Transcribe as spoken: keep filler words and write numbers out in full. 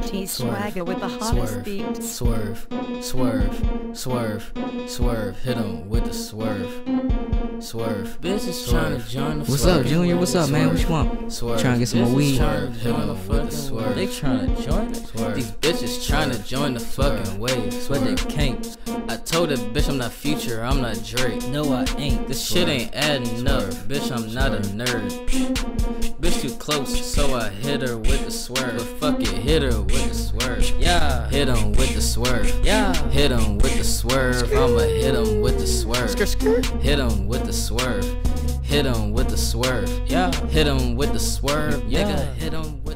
T swagger with the hottest beat. Swerve, swerve, swerve, swerve. Hit him with the swerve. Swerve. Bitches trying to join the What's up, Junior? What's up, man? What you want? Swerve. Trying to get some more weed? Hit him with the swerve. They trying to join it? Swerve. These bitches trying to join the fucking wave, but they can't. I told that bitch I'm not Future, I'm not Drake. No, I ain't. This shit ain't adding up, bitch. I'm not a nerd. Bitch too close, so I hit her with the swerve. But fuck it, hit her with the swerve. Yeah, hit him with the swerve. Yeah, hit him with the swerve. I'ma hit him with the swerve. Hit him with the swerve. Hit him with the swerve. Yeah, hit him with the swerve. Yeah, nigga, hit him.